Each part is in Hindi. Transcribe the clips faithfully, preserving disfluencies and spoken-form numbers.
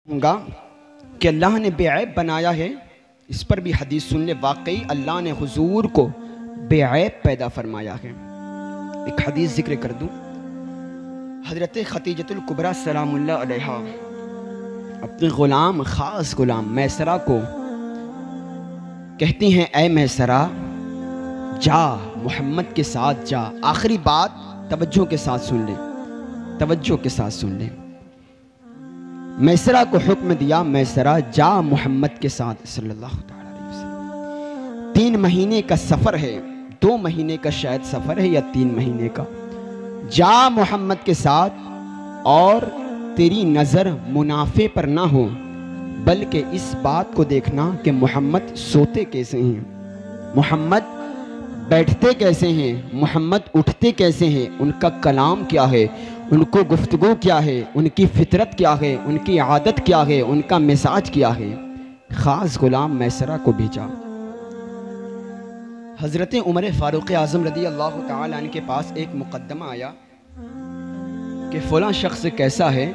होगा कि अल्लाह ने बेऐब बनाया है, इस पर भी हदीस सुन ले। वाकई अल्लाह ने हुजूर को बेऐब पैदा फरमाया है। एक हदीस जिक्र कर दूं, हज़रत खतीजतुल कुबरा सलामुल्लाह अलैहा अपने ग़ुलाम, ख़ास ग़ुलाम मैसरा को कहती हैं, ऐ मैसरा जा, मोहम्मद के साथ जा। आखिरी बात तवज्जो के साथ सुन ले, तवज्जो के साथ सुन ले। मैसरा को हुक्म दिया, मैसरा जा मोहम्मद के साथ सल्लल्लाहु अलैहि वसल्लम। तीन महीने का सफ़र है, दो महीने का शायद सफ़र है या तीन महीने का। जा मोहम्मद के साथ और तेरी नज़र मुनाफे पर ना हो, बल्कि इस बात को देखना कि मोहम्मद सोते कैसे हैं, मोहम्मद बैठते कैसे हैं, मोहम्मद उठते कैसे हैं, उनका कलाम क्या है, उनको गुफ्तगू क्या है, उनकी फितरत क्या है, उनकी आदत क्या है, उनका मिजाज क्या है। ख़ास ग़ुलाम मैसरा को भेजा। हज़रत उमर फ़ारूक़ आज़म रज़ी अल्लाह तआला अन्हु के पास एक मुक़द्दमा आया कि फ़लाँ शख्स कैसा है।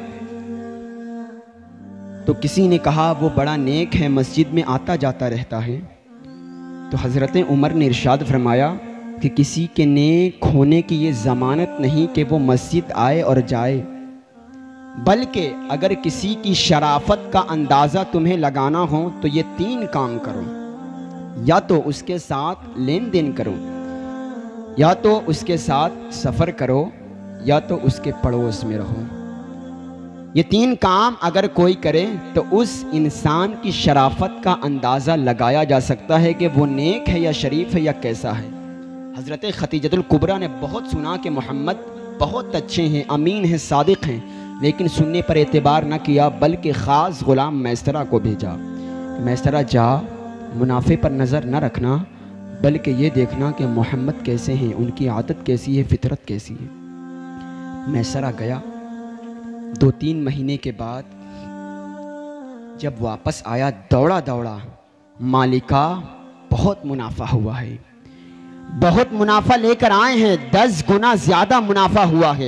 तो किसी ने कहा वो बड़ा नेक है, मस्जिद में आता जाता रहता है। तो हज़रत उमर ने इरशाद फरमाया कि किसी के नेक होने की ये ज़मानत नहीं कि वो मस्जिद आए और जाए, बल्कि अगर किसी की शराफत का अंदाज़ा तुम्हें लगाना हो तो ये तीन काम करो। या तो उसके साथ लेन देन करो, या तो उसके साथ सफ़र करो, या तो उसके पड़ोस में रहो। ये तीन काम अगर कोई करे तो उस इंसान की शराफत का अंदाज़ा लगाया जा सकता है कि वो नेक है या शरीफ है या कैसा है। हज़रत खतीजतुल कुबरा ने बहुत सुना कि मोहम्मद बहुत अच्छे हैं, अमीन हैं, सादिक हैं, लेकिन सुनने पर एतबार न किया, बल्कि ख़ास ग़ुलाम मैसरा को भेजा। मैसरा जा, मुनाफे पर नज़र न रखना, बल्कि ये देखना कि मोहम्मद कैसे हैं, उनकी आदत कैसी है, फितरत कैसी है। मैसरा गया। दो तीन महीने के बाद जब वापस आया दौड़ा दौड़ा, मालिका बहुत मुनाफा हुआ है, बहुत मुनाफा लेकर आए हैं, दस गुना ज़्यादा मुनाफा हुआ है,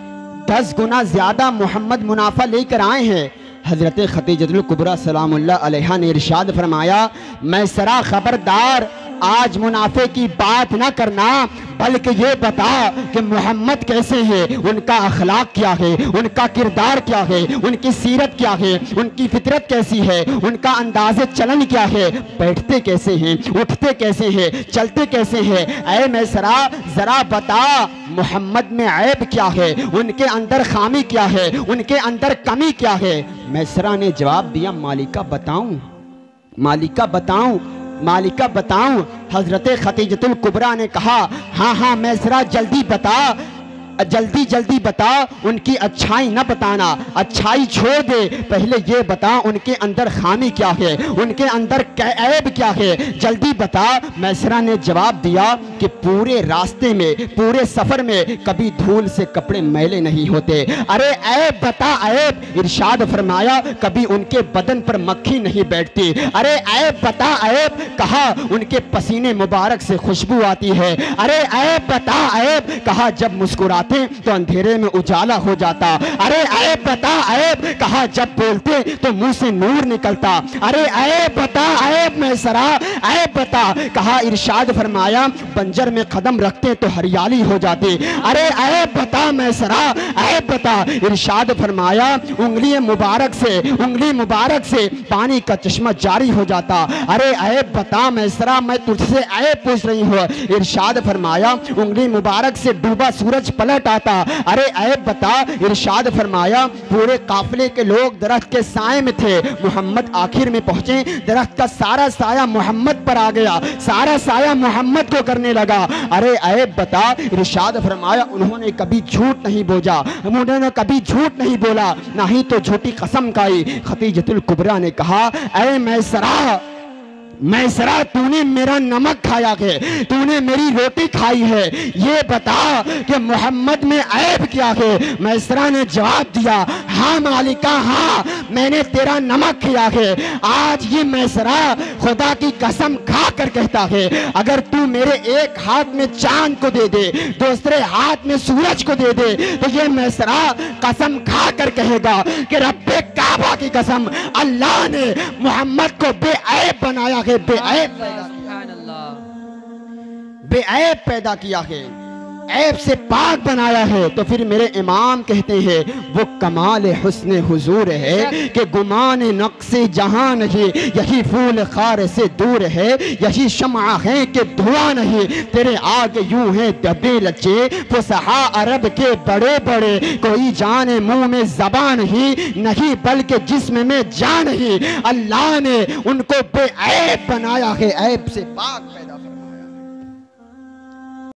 दस गुना ज़्यादा मोहम्मद मुनाफा लेकर आए हैं। हज़रत खतीजतुल कुबरा सलामुल्लाह अलैहा ने इरशाद फरमाया, मैसरा खबरदार, आज मुनाफे की बात ना करना, बल्कि ये बता कि मोहम्मद कैसे हैं, उनका अखलाक क्या है, उनका किरदार क्या है, उनकी सीरत क्या है, उनकी फितरत कैसी है, उनका अंदाज़े चलन क्या है, बैठते कैसे हैं, उठते कैसे हैं, चलते कैसे हैं। ऐ मैसरा ज़रा बता मोहम्मद में ऐब क्या है, उनके अंदर खामी क्या है, उनके अंदर कमी क्या है। मैसरा ने जवाब दिया, मालिका बताऊं, मालिका बताऊं, मालिका बताऊं। हज़रत खतीजतुल कुबरा ने कहा, हाँ हाँ मैसरा जल्दी बता, जल्दी जल्दी बता, उनकी अच्छाई न बताना, अच्छाई छोड़ दे, पहले ये बता उनके अंदर खामी क्या है, उनके अंदर ऐब क्या है, जल्दी बता। मैसरा ने जवाब दिया कि पूरे रास्ते में, पूरे सफ़र में कभी धूल से कपड़े मैले नहीं होते। अरे ऐब बता, ऐब। इरशाद फरमाया, कभी उनके बदन पर मक्खी नहीं बैठती। अरे ऐब बता, ऐब। कहा उनके पसीने मुबारक से खुशबू आती है। अरे ऐब बता, ऐब। कहा जब मुस्कुराते तो अंधेरे में उजाला हो जाता। अरे ऐब बता, ऐब। कहा जब बोलते तो मुंह से नूर निकलता। अरे ऐब बता, ऐब मैसरा, ऐब बता। कहा इरशाद फरमाया, बंजर में कदम रखते तो हरियाली हो जाती। अरे ऐब बता मैसरा, ऐब बता। इरशाद फरमाया, उंगली मुबारक से, उंगली मुबारक से पानी का चश्मा जारी हो जाता। अरे ऐब बता मैसरा, मैं तुझसे ऐब पूछ रही हूँ। इरशाद फरमाया, उंगली मुबारक से डूबा सूरज पलट आता। अरे ऐब बता। इरशाद फरमाया, पूरे काफिले के लोग दरख्त के साए में थे, मोहम्मद आखिर में पहुंचे, दरख्त का सारा साया मोहम्मद पर आ गया, सारा साया मोहम्मद को करने लगा। अरे ऐब बता। इरशाद फरमाया, उन्होंने कभी झूठ नहीं बोला, उन्होंने कभी झूठ नहीं बोला, ना ही तो झूठी कसम खाई। खतीजतुल कुबरा ने कहा, ऐ मैसरा, मैसरा तूने मेरा नमक खाया है, तूने मेरी रोटी खाई है, ये बता कि मोहम्मद में ऐब क्या है। मैसरा ने जवाब दिया, हाँ मालिका, हाँ मैंने तेरा नमक किया है। आज ये मैसरा खुदा की कसम खा कर कहता है, अगर तू मेरे एक हाथ में चांद को दे दे, दूसरे हाथ में सूरज को दे दे, तो ये मैसरा कसम खा कर कहेगा कि रब्बे काबा की कसम, अल्लाह ने मोहम्मद को बेऐब बनाया है, बेऐब बेऐब पैदा किया है, ऐब से पाक बनाया है। तो फिर मेरे इमाम कहते हैं वो कमाल हुस्न हुजूर है कि गुमान नक्शे जहां नहीं, यही फूल खार से दूर है, यही शम्आ है कि धुआं नहीं, तेरे आगे यूं है दबे लचे फुसहा अरब के बड़े बड़े, कोई जाने मुंह में ज़बान ही नहीं बल्कि जिस्म में जान ही, अल्लाह ने उनको बेऐब बनाया है, ऐब से पाक।